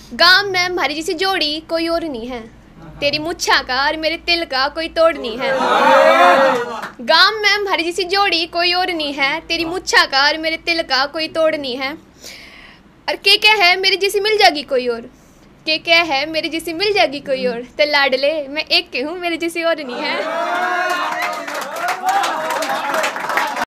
गाम में हमारी जैसी जोड़ी कोई और नहीं है, तेरी मुच्छा का और मेरे तिल का कोई तोड़ नहीं है। गाम में हमारी जैसी जोड़ी कोई और नहीं है, तेरी मुच्छा का और मेरे तिल का कोई तोड़ नहीं है। और के क्या है मेरी जैसी मिल जाएगी कोई और, के क्या है मेरी जैसी मिल जाएगी कोई और, तो लाडले मैं एक के हूँ मेरी जैसी और नहीं है।